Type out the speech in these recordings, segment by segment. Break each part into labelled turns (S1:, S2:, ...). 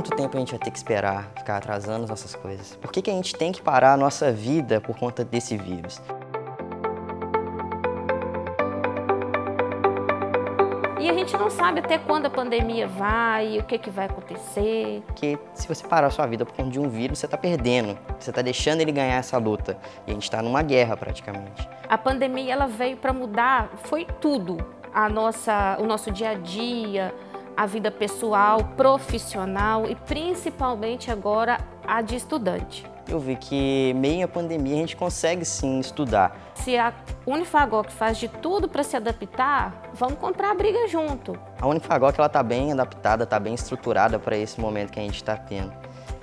S1: Quanto tempo a gente vai ter que esperar, ficar atrasando nossas coisas? Por que a gente tem que parar a nossa vida por conta desse vírus?
S2: E a gente não sabe até quando a pandemia vai, o que vai acontecer.
S1: Porque se você parar a sua vida por conta de um vírus, você está perdendo. Você está deixando ele ganhar essa luta. E a gente está numa guerra praticamente.
S2: A pandemia ela veio para mudar, foi tudo. O nosso dia a dia, a vida pessoal, profissional e principalmente agora a de estudante.
S1: Eu vi que meio à pandemia a gente consegue sim estudar.
S2: Se a Unifagoc faz de tudo para se adaptar, vamos comprar a briga junto.
S1: A Unifagoc ela está bem adaptada, está bem estruturada para esse momento que a gente está tendo.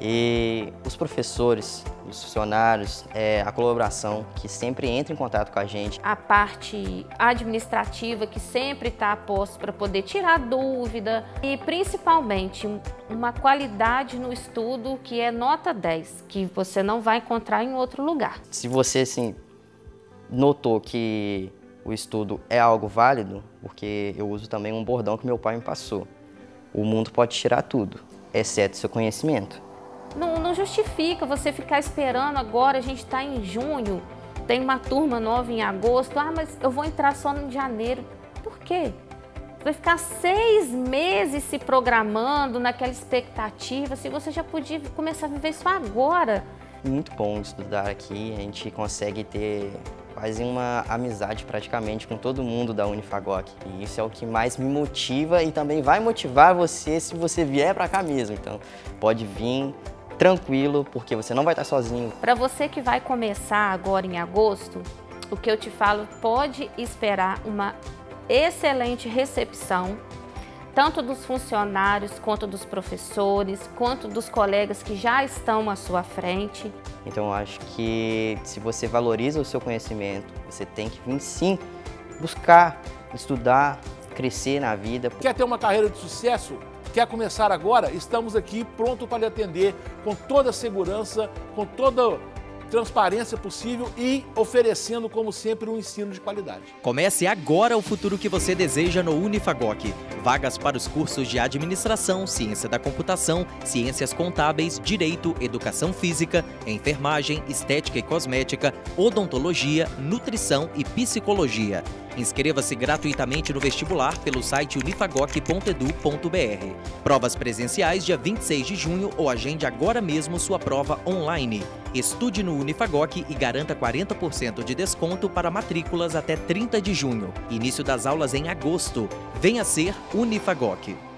S1: E os professores, os funcionários, a colaboração que sempre entra em contato com a gente.
S2: A parte administrativa que sempre está a posto para poder tirar dúvida e principalmente uma qualidade no estudo que é nota 10, que você não vai encontrar em outro lugar.
S1: Se você assim, notou que o estudo é algo válido, porque eu uso também um bordão que meu pai me passou. O mundo pode tirar tudo, exceto seu conhecimento.
S2: Não justifica você ficar esperando agora, a gente está em junho, tem uma turma nova em agosto, mas eu vou entrar só em janeiro. Por quê? Você vai ficar 6 meses se programando naquela expectativa, se você já podia começar a viver isso agora.
S1: Muito bom estudar aqui, a gente consegue ter quase uma amizade praticamente com todo mundo da Unifagoc. E isso é o que mais me motiva e também vai motivar você se você vier para cá mesmo. Então pode vir tranquilo, porque você não vai estar sozinho.
S2: Para você que vai começar agora em agosto, o que eu te falo, pode esperar uma excelente recepção, tanto dos funcionários, quanto dos professores, quanto dos colegas que já estão à sua frente.
S1: Então eu acho que se você valoriza o seu conhecimento, você tem que vir sim buscar, estudar, crescer na vida.
S3: Quer ter uma carreira de sucesso? Quer começar agora? Estamos aqui pronto para lhe atender com toda a segurança, com toda transparência possível e oferecendo, como sempre, um ensino de qualidade.
S4: Comece agora o futuro que você deseja no Unifagoc. Vagas para os cursos de Administração, Ciência da Computação, Ciências Contábeis, Direito, Educação Física, Enfermagem, Estética e Cosmética, Odontologia, Nutrição e Psicologia. Inscreva-se gratuitamente no vestibular pelo site unifagoc.edu.br. Provas presenciais dia 26 de junho ou agende agora mesmo sua prova online. Estude no Unifagoc e garanta 40% de desconto para matrículas até 30 de junho. Início das aulas em agosto. Venha ser Unifagoc.